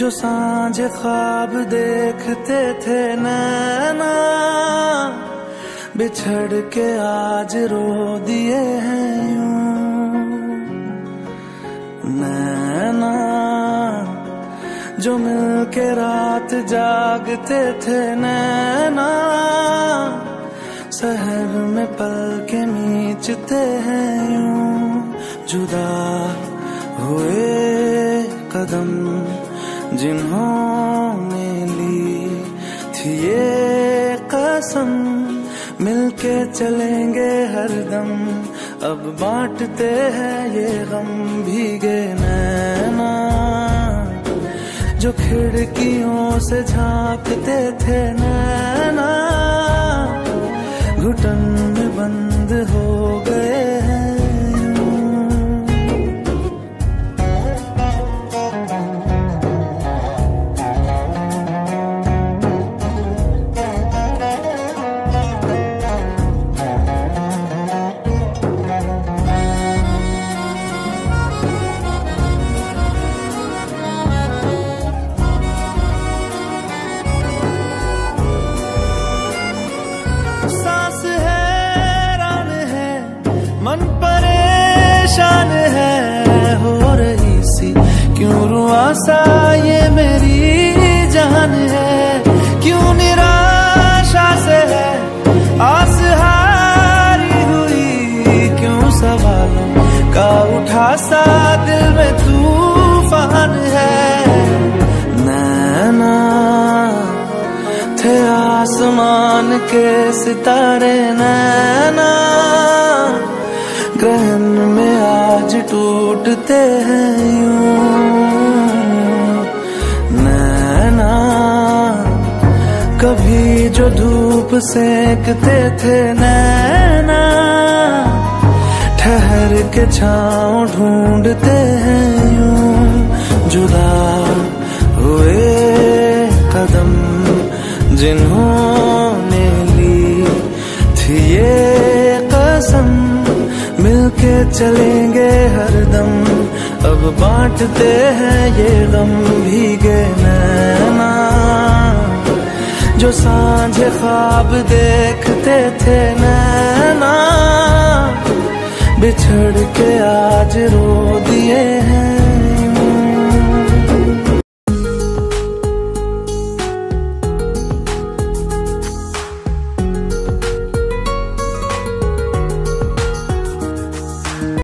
जो सांझ ख्वाब देखते थे नैना, बिछड़ के आज रो दिए हैं यूं नैना। जो मिलके रात जागते थे नैना, शहर में पल के नीचते हैं यूं। जुदा हुए कदम जिन्होंने ली थी ये कसम, मिलके चलेंगे हरदम, अब बांटते हैं ये गम। भीगे नैना जो खिड़कियों से झांकते थे नैना, घुटन में बंद हो गए हैं। सांस हैरान है, मन परेशान है, हो रही सी क्यों रुआसा ये मेरी जान है। क्यों निराशा से है आस हारी हुई, क्यों सवालों का उठा सा दिल में तूफान है। नैना थे आसमान के सितारे नैना, ग्रहण में आज टूटते हैं यूं नैना। कभी जो धूप सेकते थे नैना, ठहर के छाँव ढूंढते हैं यूं। जुदा हुए कदम जिन्होंने ली थी ये कसम, मिलके चलेंगे हरदम, अब बांटते हैं ये गम। भीगे नैना जो सांझ ख्वाब देखते थे नैना, बिछड़ के आज रो दिए हैं।